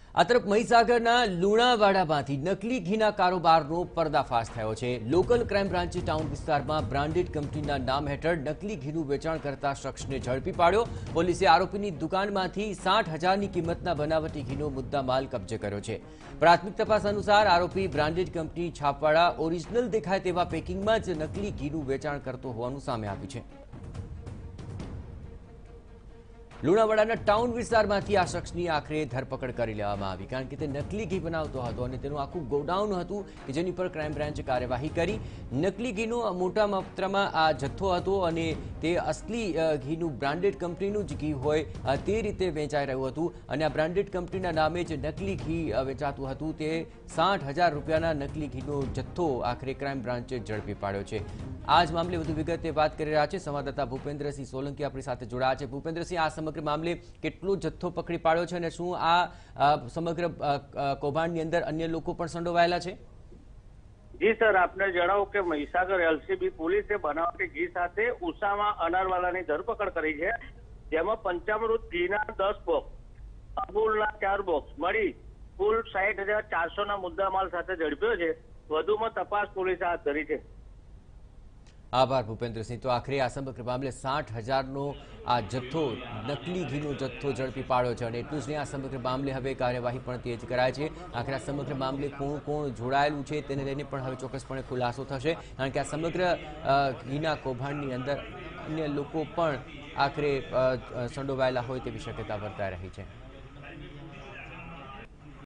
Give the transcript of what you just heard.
આ તરફ મહીસાગરના લુણાવાડામાંથી નકલી ઘીના કારોબારનો પર્દાફાશ થયો છે। લોકલ ક્રાઇમ બ્રાન્ચે ટાઉન વિસ્તારમાં બ્રાન્ડેડ કંપનીના નામ હેઠળ નકલી ઘીનું વેચાણ કરતા શખ્સને ઝડપી પાડ્યો। પોલીસે આરોપીની દુકાનમાંથી 60,000ની કિંમતના બનાવટી ઘીનો મુદ્દામાલ કબજે કર્યો છે। પ્રાથમિક તપાસ અનુસાર આરોપી બ્રાન્ડેડ કંપની છાપવાળા ઓરિજિનલ દેખાય તેવા પેકિંગમાં જ નકલી ઘીનું વેચાણ કરતો હોવાનું સામે આવ્યું છે। લુણાવાડાના ટાઉન વિસ્તારમાંથી આ શખ્સની આખરે ધરપકડ કરી લેવામાં આવી, કારણ કે તે નકલી ઘી બનાવતો હતો અને તેનું આખું ગોડાઉન હતું કે જેની પર ક્રાઇમ બ્રાન્ચે કાર્યવાહી કરી। નકલી ઘીનો મોટા માત્રામાં આ જથ્થો હતો અને તે અસલી ઘીનું બ્રાન્ડેડ કંપનીનું જ ઘી હોય તે રીતે વેચાઈ રહ્યું હતું અને આ બ્રાન્ડેડ કંપનીના નામે જ નકલી ઘી વેચાતું હતું। તે 60,000 રૂપિયાના નકલી ઘીનો જથ્થો આખરે ક્રાઇમ બ્રાન્ચે ઝડપી પાડ્યો છે। આ જ મામલે વધુ વિગતે વાત કરી રહ્યા છે સંવાદદાતા ભૂપેન્દ્રસિંહ સોલંકી આપણી સાથે જોડાયા છે। ભૂપેન્દ્રસિંહ, આ સમગ્ર મામલે કેટલો જથ્થો પકડી પાડ્યો છે અને શું આ સમગ્ર કૌભાંડની અંદર અન્ય લોકો પણ સંડોવાયેલા છે? જી સર, આપને જણાવું કે મહીસાગર એલસીબી પોલીસે બનાવટી ઘી સાથે ઉષામાં અનારવાલાની ધરપકડ કરી છે, જેમાં પંચામૃત ઘીના 10 બોક્સ, અમૂલના 4 બોક્સ મળી કુલ 60,400ના મુદ્દામાલ સાથે ઝડપ્યો છે। વધુમાં તપાસ પોલીસે હાથ ધરી છે। આભાર ભૂપેન્દ્રસિંહ। તો આખરે આ સમગ્ર મામલે 60,000નો આ જથ્થો નકલી ઘીનો જથ્થો ઝડપી પાડ્યો છે અને એટલું જ નહીં, આ સમગ્ર મામલે હવે કાર્યવાહી પણ તેજ કરાય છે। આખરે આ સમગ્ર મામલે કોણ જોડાયેલું છે તેને લઈને પણ હવે ચોક્કસપણે ખુલાસો થશે, કારણ કે આ સમગ્ર ઘીના કૌભાંડની અંદર અન્ય લોકો પણ આખરે સંડોવાયેલા હોય તેવી શક્યતા વર્તાઈ રહી છે।